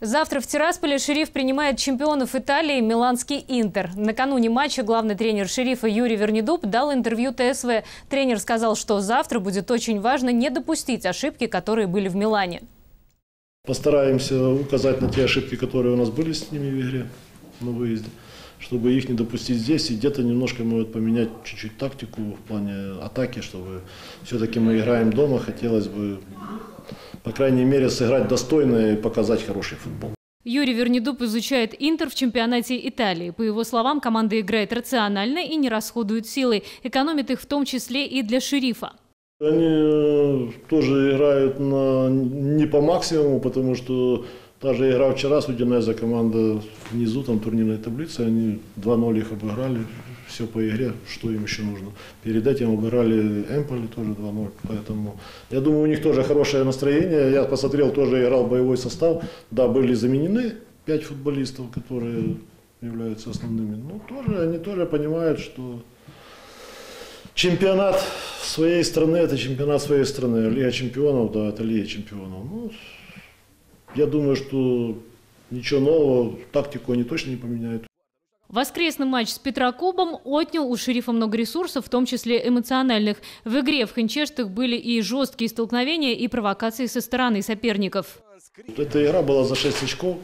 Завтра в Тирасполе «Шериф» принимает чемпионов Италии миланский «Интер». Накануне матча главный тренер «Шерифа» Юрий Вернидуб дал интервью ТСВ. Тренер сказал, что завтра будет очень важно не допустить ошибки, которые были в Милане. Постараемся указать на те ошибки, которые у нас были с ними в игре на выезде, чтобы их не допустить здесь. И где-то немножко может поменять чуть-чуть тактику в плане атаки, чтобы все-таки мы играем дома. Хотелось бы, по крайней мере, сыграть достойно и показать хороший футбол. Юрий Вернидуб изучает «Интер» в чемпионате Италии. По его словам, команда играет рационально и не расходует силы. Экономит их в том числе и для «Шерифа». Они тоже играют не по максимуму, потому что та же игра вчера с Удинезе, команда внизу там турнирной таблицы, они 2-0 их обыграли, все по игре, что им еще нужно. Перед этим обыграли Эмполи тоже 2-0, поэтому я думаю, у них тоже хорошее настроение. Я посмотрел, тоже играл боевой состав, да, были заменены 5 футболистов, которые являются основными, но тоже, они тоже понимают, что чемпионат своей страны – это чемпионат своей страны. Лига чемпионов, да, это Лига чемпионов. Ну, я думаю, что ничего нового, тактику они точно не поменяют. Воскресный матч с Петрокубом отнял у «Шерифа» много ресурсов, в том числе эмоциональных. В игре в Хинчештах были и жесткие столкновения, и провокации со стороны соперников. Эта игра была за 6 очков.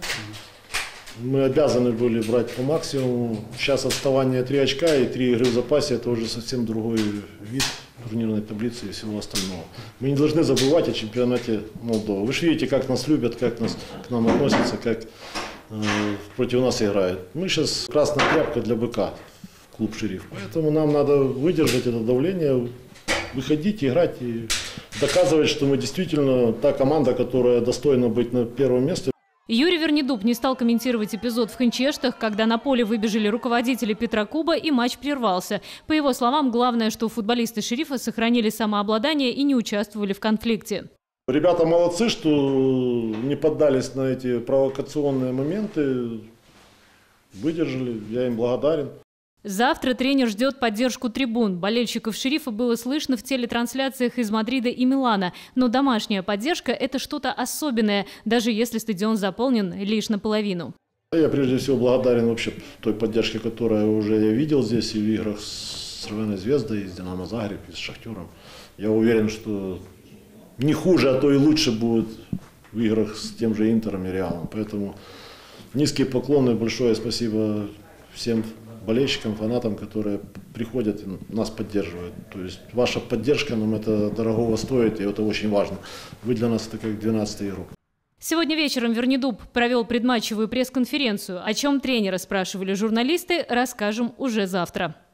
Мы обязаны были брать по максимуму. Сейчас отставание 3 очка и 3 игры в запасе – это уже совсем другой вид турнирной таблицы и всего остального. Мы не должны забывать о чемпионате Молдовы. Вы же видите, как нас любят, как к нам относятся, как против нас играют. Мы сейчас красная тряпка для быка, клуб «Шериф». Поэтому нам надо выдержать это давление, выходить, играть и доказывать, что мы действительно та команда, которая достойна быть на первом месте. Юрий Вернидуб не стал комментировать эпизод в Хинчештах, когда на поле выбежали руководители Петрокуба и матч прервался. По его словам, главное, что футболисты «Шерифа» сохранили самообладание и не участвовали в конфликте. Ребята молодцы, что не поддались на эти провокационные моменты, выдержали, я им благодарен. Завтра тренер ждет поддержку трибун. Болельщиков «Шерифа» было слышно в телетрансляциях из Мадрида и Милана. Но домашняя поддержка – это что-то особенное, даже если стадион заполнен лишь наполовину. Я прежде всего благодарен вообще той поддержке, которую уже я видел здесь и в играх с «Червеной Звездой», и с «Динамо Загреб», и с «Шахтером». Я уверен, что не хуже, а то и лучше будет в играх с тем же «Интером» и «Реалом». Поэтому низкие поклоны, большое спасибо всем болельщикам, фанатам, которые приходят и нас поддерживают. То есть ваша поддержка нам это дорогого стоит, и это очень важно. Вы для нас это как 12-й игрок. Сегодня вечером Вернидуб провел предматчевую пресс-конференцию. О чем тренера спрашивали журналисты, расскажем уже завтра.